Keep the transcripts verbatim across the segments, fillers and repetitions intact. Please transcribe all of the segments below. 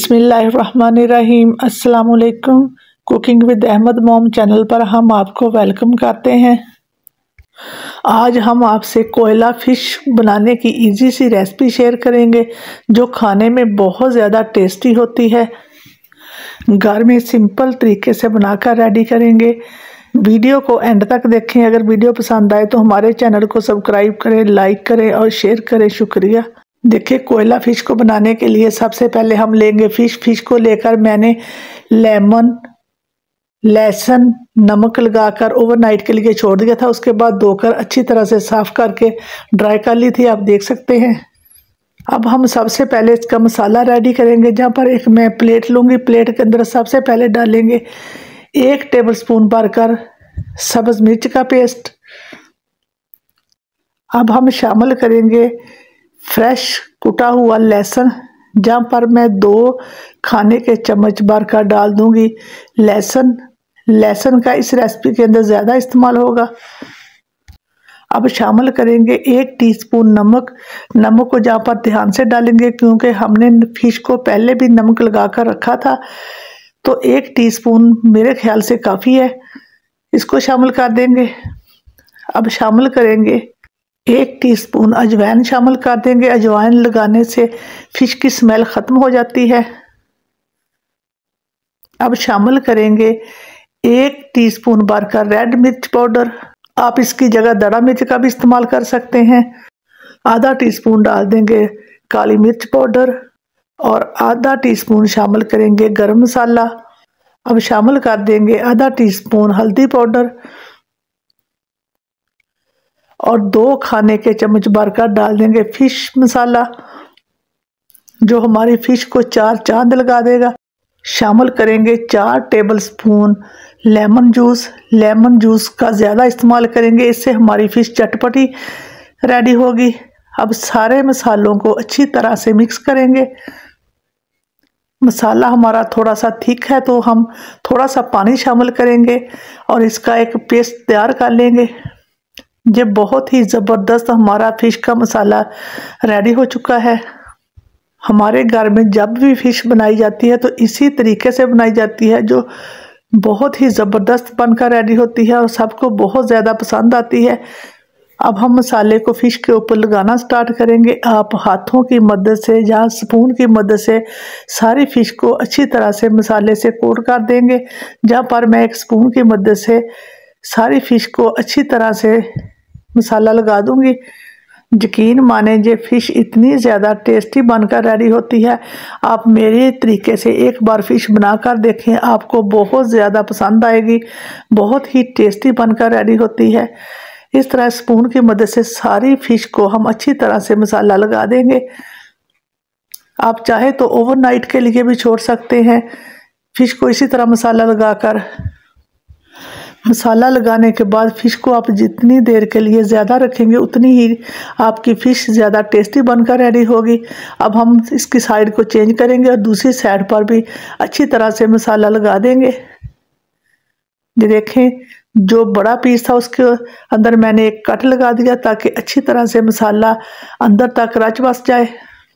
बिस्मिल्लाहिर्रहमानिर्रहीम। अस्सलाम वालेकुम। कुकिंग विद अहमद मोम चैनल पर हम आपको वेलकम करते हैं। आज हम आपसे कोयला फ़िश बनाने की इजी सी रेसिपी शेयर करेंगे जो खाने में बहुत ज़्यादा टेस्टी होती है। घर में सिंपल तरीके से बनाकर रेडी करेंगे। वीडियो को एंड तक देखें। अगर वीडियो पसंद आए तो हमारे चैनल को सब्सक्राइब करें, लाइक करें और शेयर करें। शुक्रिया। देखिए, कोयला फ़िश को बनाने के लिए सबसे पहले हम लेंगे फ़िश। फ़िश को लेकर मैंने लेमन, लहसुन, नमक लगाकर ओवरनाइट के लिए छोड़ दिया था। उसके बाद धोकर अच्छी तरह से साफ़ करके ड्राई कर ली थी, आप देख सकते हैं। अब हम सबसे पहले इसका मसाला रेडी करेंगे। जहाँ पर एक मैं प्लेट लूँगी, प्लेट के अंदर सबसे पहले डालेंगे एक टेबलस्पून भरकर सब्ज़ मिर्च का पेस्ट। अब हम शामिल करेंगे फ्रेश कुटा हुआ लहसुन, जहाँ पर मैं दो खाने के चम्मच भरकर डाल दूंगी लहसुन। लहसुन का इस रेसिपी के अंदर ज़्यादा इस्तेमाल होगा। अब शामिल करेंगे एक टीस्पून नमक। नमक को जहाँ पर ध्यान से डालेंगे क्योंकि हमने फ़िश को पहले भी नमक लगा कर रखा था, तो एक टीस्पून मेरे ख्याल से काफ़ी है, इसको शामिल कर देंगे। अब शामिल करेंगे एक टीस्पून अजवाइन शामिल कर देंगे। अजवाइन लगाने से फ़िश की स्मेल ख़त्म हो जाती है। अब शामिल करेंगे एक टीस्पून भरकर रेड मिर्च पाउडर। आप इसकी जगह दड़ा मिर्च का भी इस्तेमाल कर सकते हैं। आधा टीस्पून डाल देंगे काली मिर्च पाउडर और आधा टीस्पून शामिल करेंगे गरम मसाला। अब शामिल कर देंगे आधा टीस्पून हल्दी पाउडर और दो खाने के चम्मच भरकर डाल देंगे फ़िश मसाला, जो हमारी फ़िश को चार चांद लगा देगा। शामिल करेंगे चार tablespoon lemon juice. Lemon juice का ज़्यादा इस्तेमाल करेंगे, इससे हमारी फ़िश चटपटी रेडी होगी। अब सारे मसालों को अच्छी तरह से मिक्स करेंगे। मसाला हमारा थोड़ा सा थिक है तो हम थोड़ा सा पानी शामिल करेंगे और इसका एक पेस्ट तैयार कर लेंगे। ये बहुत ही ज़बरदस्त हमारा फ़िश का मसाला रेडी हो चुका है। हमारे घर में जब भी फ़िश बनाई जाती है तो इसी तरीके से बनाई जाती है, जो बहुत ही ज़बरदस्त बनकर रेडी होती है और सबको बहुत ज़्यादा पसंद आती है। अब हम मसाले को फ़िश के ऊपर लगाना स्टार्ट करेंगे। आप हाथों की मदद से या स्पून की मदद से सारी फ़िश को अच्छी तरह से मसाले से कोट कर देंगे। जहाँ पर मैं एक स्पून की मदद से सारी फ़िश को अच्छी तरह से मसाला लगा दूंगी। यकीन माने, ये फ़िश इतनी ज़्यादा टेस्टी बनकर रेडी होती है। आप मेरे तरीके से एक बार फ़िश बनाकर देखें, आपको बहुत ज़्यादा पसंद आएगी। बहुत ही टेस्टी बनकर रेडी होती है। इस तरह स्पून की मदद से सारी फ़िश को हम अच्छी तरह से मसाला लगा देंगे। आप चाहे तो ओवरनाइट के लिए भी छोड़ सकते हैं फ़िश को इसी तरह मसाला लगाकर। मसाला लगाने के बाद फ़िश को आप जितनी देर के लिए ज़्यादा रखेंगे उतनी ही आपकी फ़िश ज़्यादा टेस्टी बनकर रेडी होगी। अब हम इसकी साइड को चेंज करेंगे और दूसरी साइड पर भी अच्छी तरह से मसाला लगा देंगे। ये देखें, जो बड़ा पीस था उसके अंदर मैंने एक कट लगा दिया ताकि अच्छी तरह से मसाला अंदर तक रच बस जाए।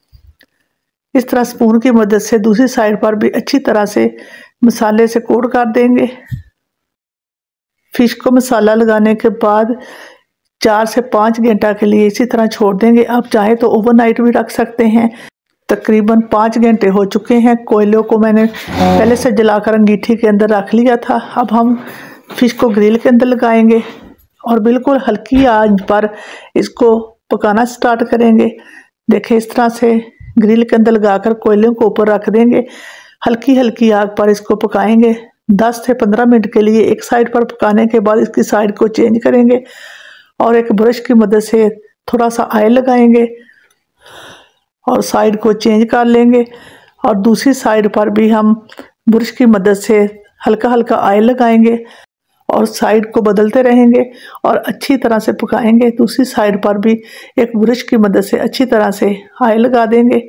इस तरह स्पून की मदद से दूसरी साइड पर भी अच्छी तरह से मसाले से कोट कर देंगे। फ़िश को मसाला लगाने के बाद चार से पाँच घंटा के लिए इसी तरह छोड़ देंगे। आप चाहे तो ओवरनाइट भी रख सकते हैं। तकरीबन पाँच घंटे हो चुके हैं। कोयलों को मैंने पहले से जलाकर अंगीठी के अंदर रख लिया था। अब हम फ़िश को ग्रिल के अंदर लगाएंगे और बिल्कुल हल्की आंच पर इसको पकाना स्टार्ट करेंगे। देखें, इस तरह से ग्रिल के अंदर लगाकर कोयलों को ऊपर रख देंगे। हल्की हल्की आग पर इसको पकाएंगे दस से पंद्रह मिनट के लिए। एक साइड पर पकाने के बाद इसकी साइड को चेंज करेंगे और एक ब्रश की मदद से थोड़ा सा ऑयल लगाएंगे और साइड को चेंज कर लेंगे। और दूसरी साइड पर भी हम ब्रश की मदद से हल्का हल्का ऑयल लगाएंगे और साइड को बदलते रहेंगे और अच्छी तरह से पकाएंगे। दूसरी साइड पर भी एक ब्रश की मदद से अच्छी तरह से ऑयल लगा देंगे।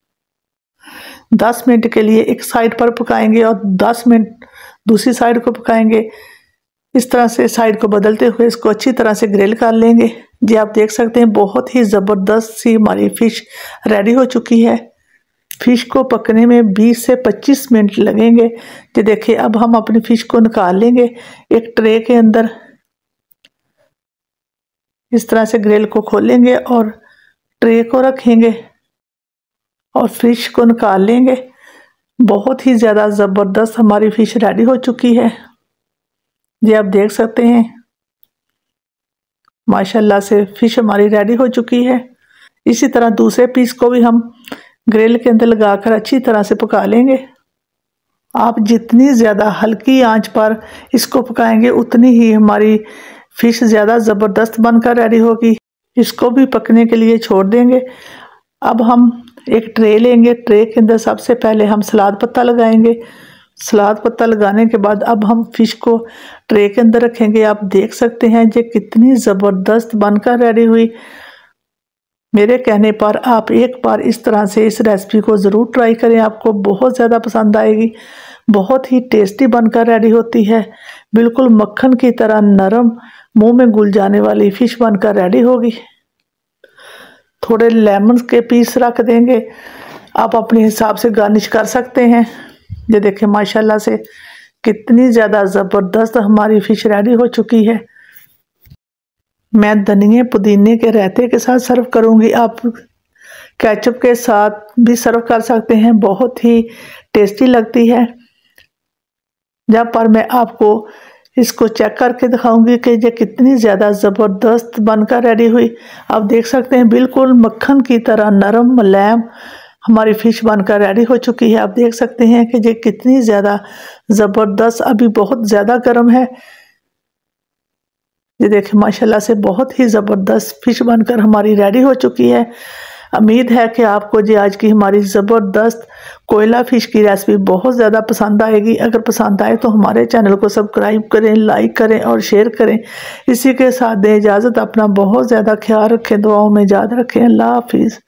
दस मिनट के लिए एक साइड पर पकाएंगे और दस मिनट दूसरी साइड को पकाएंगे। इस तरह से साइड को बदलते हुए इसको अच्छी तरह से ग्रिल कर लेंगे। जी, आप देख सकते हैं बहुत ही ज़बरदस्त सी हमारी फ़िश रेडी हो चुकी है। फिश को पकने में बीस से पच्चीस मिनट लगेंगे। ये देखिए अब हम अपनी फिश को निकाल लेंगे एक ट्रे के अंदर। इस तरह से ग्रिल को खोलेंगे और ट्रे को रखेंगे और फिश को निकाल लेंगे। बहुत ही ज़्यादा ज़बरदस्त हमारी फिश रेडी हो चुकी है। ये आप देख सकते हैं माशाल्लाह से फिश हमारी रेडी हो चुकी है। इसी तरह दूसरे पीस को भी हम ग्रिल के अंदर लगाकर अच्छी तरह से पका लेंगे। आप जितनी ज़्यादा हल्की आंच पर इसको पकाएंगे उतनी ही हमारी फिश ज़्यादा ज़बरदस्त बनकर रेडी होगी। इसको भी पकने के लिए छोड़ देंगे। अब हम एक ट्रे लेंगे। ट्रे के अंदर सबसे पहले हम सलाद पत्ता लगाएंगे। सलाद पत्ता लगाने के बाद अब हम फिश को ट्रे के अंदर रखेंगे। आप देख सकते हैं ये कितनी ज़बरदस्त बनकर रेडी हुई। मेरे कहने पर आप एक बार इस तरह से इस रेसिपी को ज़रूर ट्राई करें, आपको बहुत ज़्यादा पसंद आएगी। बहुत ही टेस्टी बनकर रेडी होती है। बिल्कुल मक्खन की तरह नरम, मुंह में घुल जाने वाली फ़िश बनकर रेडी होगी। थोड़े लेमन के पीस रख देंगे। आप अपने हिसाब से गार्निश कर सकते हैं। ये देखें माशाल्लाह से कितनी ज़्यादा ज़बरदस्त हमारी फ़िश रेडी हो चुकी है। मैं धनिए पुदीने के रायते के साथ सर्व करूंगी। आप केचप के साथ भी सर्व कर सकते हैं, बहुत ही टेस्टी लगती है। जहाँ पर मैं आपको इसको चेक करके दिखाऊंगी कि ये कितनी ज़्यादा ज़बरदस्त बनकर रेडी हुई। आप देख सकते हैं बिल्कुल मक्खन की तरह नरम मुलायम हमारी फ़िश बनकर रेडी हो चुकी है। आप देख सकते हैं कि ये कितनी ज़्यादा ज़बरदस्त, अभी बहुत ज़्यादा गर्म है। ये देखिए माशाल्लाह से बहुत ही ज़बरदस्त फ़िश बनकर हमारी रेडी हो चुकी है। उम्मीद है कि आपको ये आज की हमारी ज़बरदस्त कोयला फ़िश की रेसिपी बहुत ज़्यादा पसंद आएगी। अगर पसंद आए तो हमारे चैनल को सब्सक्राइब करें, लाइक करें और शेयर करें। इसी के साथ दें इजाज़त। अपना बहुत ज़्यादा ख्याल रखें, दुआओं में याद रखें। अल्लाह हाफिज़।